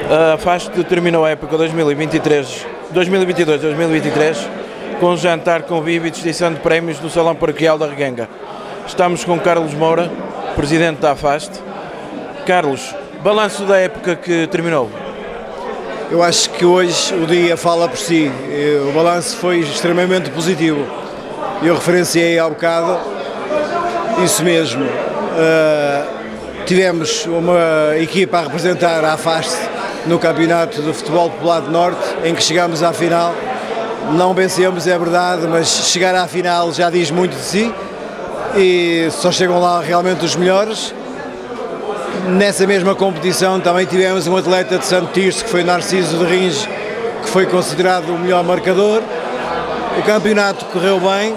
A FAST terminou a época 2022-2023 com um jantar, convívio e distinção de prémios no Salão Paroquial da Reguenga. Estamos com Carlos Moura, presidente da FAST. Carlos, balanço da época que terminou. Eu acho que hoje o dia fala por si. O balanço foi extremamente positivo. Eu referenciei há bocado isso mesmo. Tivemos uma equipa a representar a FAST no Campeonato de Futebol Popular do Norte, em que chegámos à final. Não vencemos, é verdade, mas chegar à final já diz muito de si e só chegam lá realmente os melhores. Nessa mesma competição também tivemos um atleta de Santo Tirso, que foi Narciso de Rins, que foi considerado o melhor marcador. O campeonato correu bem,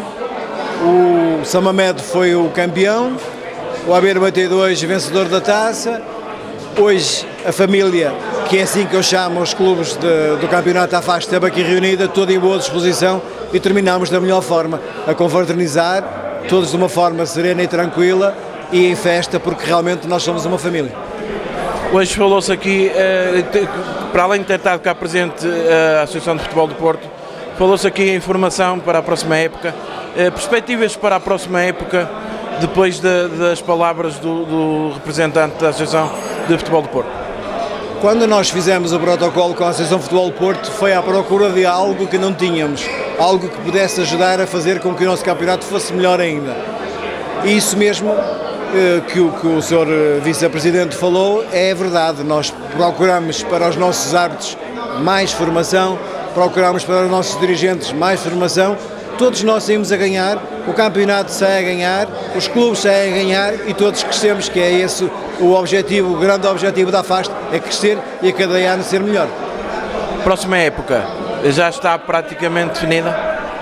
o Samamed foi o campeão, o Aveiro BT2 vencedor da taça. Hoje a família, que é assim que eu chamo os clubes do campeonato da FAST, esteve aqui reunida, toda em boa disposição, e terminámos da melhor forma, a confraternizar, todos de uma forma serena e tranquila e em festa, porque realmente nós somos uma família. Hoje falou-se aqui, para além de ter estado cá presente a Associação de Futebol do Porto, falou-se aqui em informação para a próxima época, perspectivas para a próxima época, depois das palavras do representante da Associação de Futebol do Porto. Quando nós fizemos o protocolo com a Associação de Futebol do Porto, foi à procura de algo que não tínhamos, algo que pudesse ajudar a fazer com que o nosso campeonato fosse melhor ainda. E isso mesmo que o Sr. Vice-Presidente falou é verdade. Nós procuramos para os nossos árbitros mais formação, procuramos para os nossos dirigentes mais formação. Todos nós saímos a ganhar, o campeonato sai a ganhar, os clubes saem a ganhar e todos crescemos, que é esse o objetivo, o grande objetivo da FAST, é crescer e a cada ano ser melhor. Próxima época já está praticamente definida?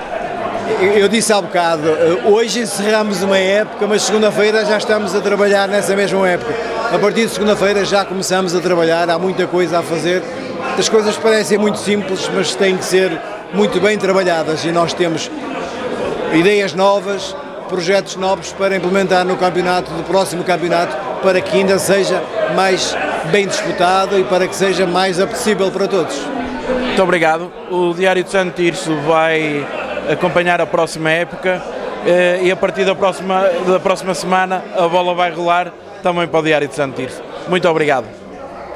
Eu disse há bocado, hoje encerramos uma época, mas segunda-feira já estamos a trabalhar nessa mesma época. A partir de segunda-feira já começamos a trabalhar, há muita coisa a fazer. As coisas parecem muito simples, mas têm que ser muito bem trabalhadas e nós temos ideias novas, projetos novos para implementar no campeonato, do próximo campeonato, para que ainda seja mais bem disputado e para que seja mais apetecível para todos. Muito obrigado. O Diário de Santo Tirso vai acompanhar a próxima época e a partir da próxima semana a bola vai rolar também para o Diário de Santo Tirso. Muito obrigado.